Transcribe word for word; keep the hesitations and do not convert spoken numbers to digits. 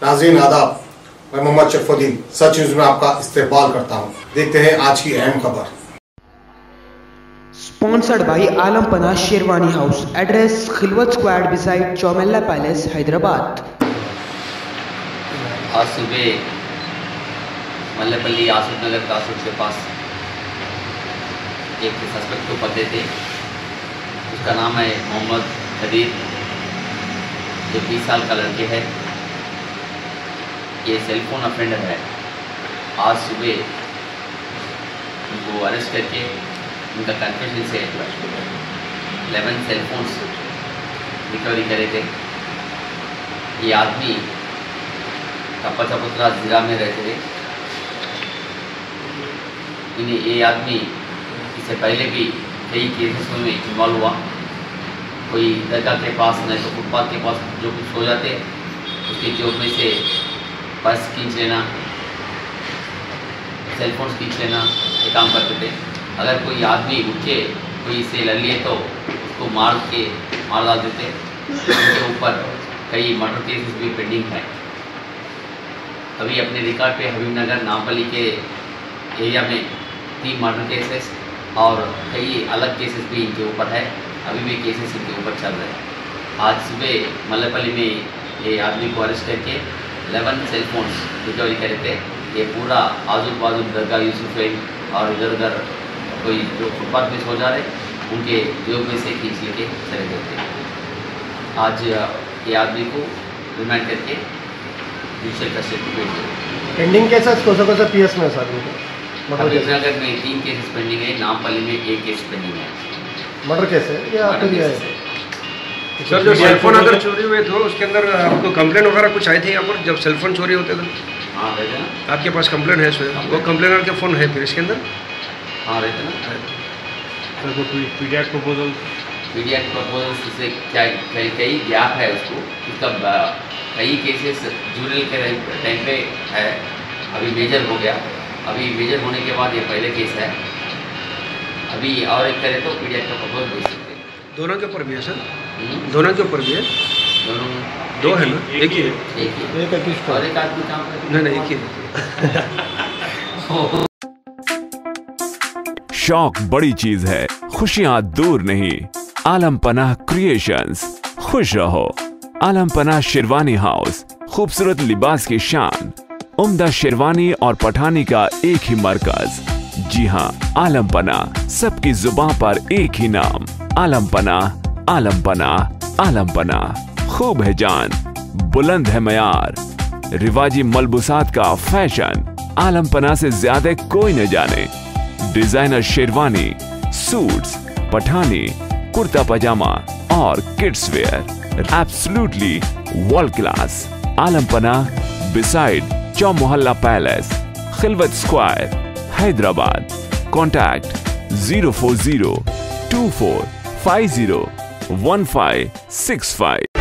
नाज़रीन आदाब, मैं मोहम्मद शरफुद्दीन सच न्यूज में आपका इस्तेकबाल करता हूं। देखते हैं आज की अहम खबर। Sponsored by Alam Panah sherwani house, address Khilwat square beside Chowmahalla palace, Hyderabad. आज सुबह मल्लेपल्ली आसूद नगर कासूर के पास एक सस्पेक्ट को पकड़े थे। उसका नाम है मोहम्मद खदीर, जो बीस साल का लड़के है। ये सेलफोन ऑफेंडर है। आज सुबह उनको अरेस्ट करके उनका कन्फेशन से इलेवन सेलफोन्स रिकवरी करे थे। ये आदमी कप्पा चपुत्रा ज़िला में रहते थे। इन्हें ये आदमी इससे पहले भी कई केसेस में इन्वॉल्व हुआ। कोई दरगाह के पास नहीं तो फुटपाथ के पास जो कुछ हो जाते उसके जेब में से पर्स खींच लेना, सेलफोन्स खींच लेना, ये काम करते थे। अगर कोई आदमी उठ के कोई इसे लड़ लिए तो उसको मार के मार डाल देते। उनके ऊपर कई मर्डर केसेस भी पेंडिंग हैं। अभी अपने रिकॉर्ड पे हबीबनगर नामपल्ली के एरिया में तीन मर्डर केसेस और कई अलग केसेस भी इनके ऊपर है। अभी भी केसेस इनके ऊपर चल रहे हैं। आज सुबह मल्लेपल्ली में ये आदमी को अरेस्ट करके इलेवन सेलफोन्स रिकवरी करे थे। ये पूरा आजू बाजू दरगाह यूसुफ और इधर उधर कोई जो फुटपाथ में सो जा रहे उनके जेब में से खींच लेके चले गए थे। आज ये आदमी को रिमांड करके जुडिशियल कस्टडी भेज दिया। पेंडिंग केसेस कौन सा कौन सा पीएस में सर? हबीबनगर में तीन केसेस पेंडिंग है, नामपल्ली में एक केस पेंडिंग है। मर्डर केस है या फिर है? सर जो सेलफोन अगर चोरी हुए तो उसके अंदर आपको कंप्लेन वगैरह कुछ आई थी यहाँ पर जब सेलफोन चोरी होते थे? हाँ रहते ना। आपके पास कंप्लेन है सर? वो कंप्लेनर के फ़ोन है फिर इसके अंदर? हाँ रहते ना। सर वो पीडीएफ प्रपोजल पीडीएफ प्रपोजल से क्या कई कई गैप है उसको। उसका कई केसेस जूरल के टाइम पे है, अभी मेजर हो गया। अभी मेजर होने के बाद ये पहले केस है। अभी और एक करे तो पीडीएफ का प्रपोजल भेज सकते हैं। दोनों के ऊपर भी है सर? दोनों के ऊपर भी है? दोनों दो है ना? एक ही है? एक ही एक किस और एक आदमी काम कर नहीं नहीं एक ही है। शौक बड़ी चीज है, खुशियां दूर नहीं। आलम पनाह क्रिएशंस, खुश रहो। आलम पनाह शेरवानी हाउस, खूबसूरत लिबास की शान, उम्दा शेरवानी और पठानी का एक ही मरकज। जी हाँ, आलम पनाह, सबकी जुबान पर एक ही नाम। आलम पनाह, आलम पनाह, आलम पनाह। खूब है जान, बुलंद है मयार, रिवाजी मलबूसात का फैशन आलम पनाह से ज्यादा कोई न जाने। डिजाइनर शेरवानी, सूट्स, पठानी, कुर्ता पजामा और kids wear absolutely world class. Alam Panah beside Chowmahalla palace, Khilwat square, Hyderabad. Contact zero four zero two four five zero one five six five.